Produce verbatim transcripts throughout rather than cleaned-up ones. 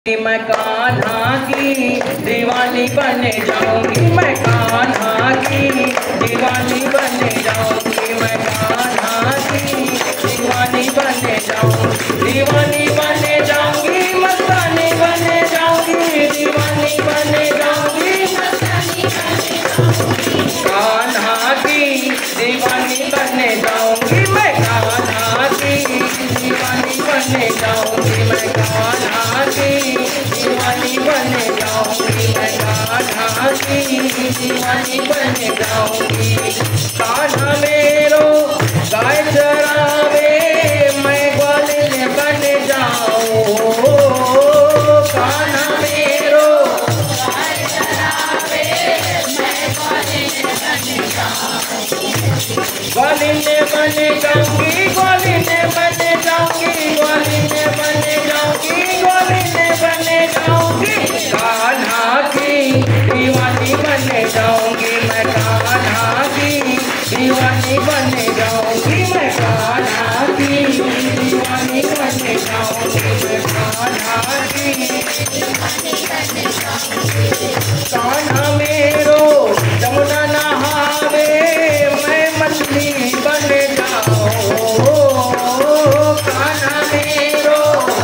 मैं कान्हा की दीवानी बने जाऊंगी, मैं कान्हा की दीवानी बने जाऊंगी, मैं कान्हा की दीवानी बने जाऊंगी, दीवानी बने जाऊंगी, मस्तानी बने जाऊंगी, दीवानी बने जाऊंगी, मस्तानी बने जाऊंगी, कान्हा की दीवानी बने जाऊंगी, मैं कान्हा की दीवानी बने जाऊंगी, मैं कान्हा की दीवानी बने जाऊंगी, मैं कान्हा की दीवानी बने जाऊंगी। कान्हा मेरो गाय चरावे, मैं ग्वालिन बन जाऊं, कान्हा मेरो गाय चरावे, मैं ग्वालिन बन जाऊं, ग्वालिन बन जाऊंगी, ग्वालिन बन जाऊंगी, ग्वालिन बन जाऊंगी, ग्वालिन बने जाऊंगी, कान्हा की दीवानी बने जाऊंगी, मैं कान्हा की दीवानी बने जाऊंगी, मैं कान्हा की दीवानी बने जाऊंगी, मैं कान्हा की दीवानी बने जाऊंगी। कान्हा मेरो जमुना नहावे, मैं मछली बन जाऊं, कान्हा मेरो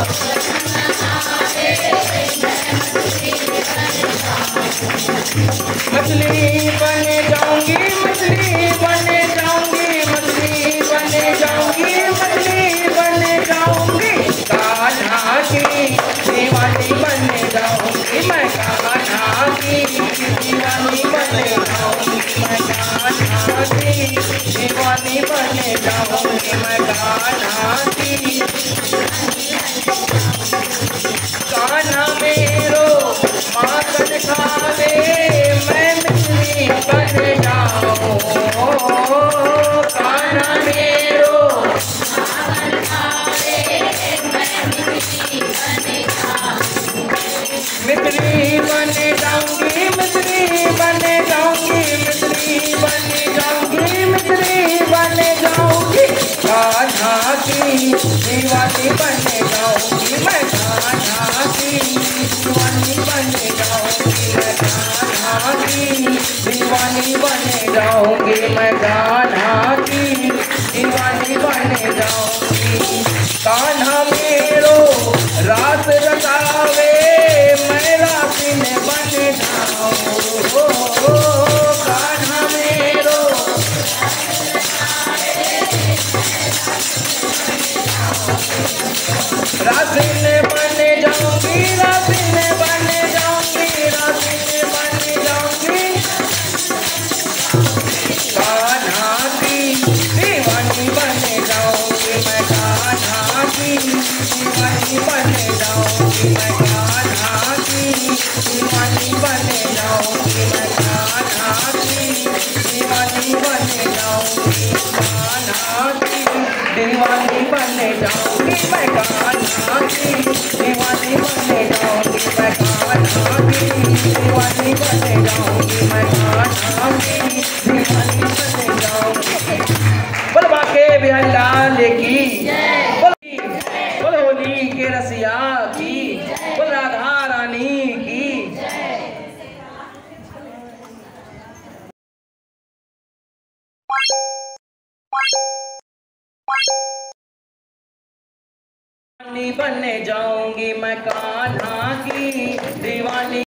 मछली बने जाऊंगी, मछली बने जाऊंगी, मछली बने जाऊंगी, मछली बने जाऊंगी, कान्हा की दीवानी बने जाऊंगी, मैं कान्हा की दीवानी बने जाऊंगी, मैं कान्हा की दीवानी बने जाऊंगी, मैं कान्हा की। कान्हा मेरो माखन खावे, मैं मछली बन जाऊं, कान्हा मेरो माखन खावे, मैं मछली बन जाऊं, मछली बन जाऊंगी, मछली बन जाऊंगी, मछली बन जाऊंगी, मछली बन जाऊंगी, कान्हा की दीवानी बने जाऊंगी, मैं कान्हा की दीवानी बने जाऊंगी, मैं कान्हा की दीवानी बने जाऊंगी, मैं कान्हा की दीवानी बने जाऊंगी। कान्हा मेरो रास रचावे, मैं रासिन बन जाऊं, कान्हा मेरो रासिन बन जाऊंगी, रासिन बन जाऊंगी, रासिन बन जाऊंगी, कान्हा की दीवानी बने जाऊंगी, मैं कान्हा की दीवानी बने जाऊंगी, मैं कान्हा की दीवानी बने जाऊंगी, मैं कान्हा की दीवानी बने जाऊंगी, कान्हा की दीवानी बने जाऊंगी, मैं कान्हा की दीवानी बने जाऊंगी, मैं कान्हा की दीवानी बने जाऊंगी, मैं कान्हा की दीवानी बने जाऊंगी। बोल बाके बिहारी लाल की, बोल होली के रसिया की, बोल राधा रानी की। बने जाऊंगी मैं कान्हा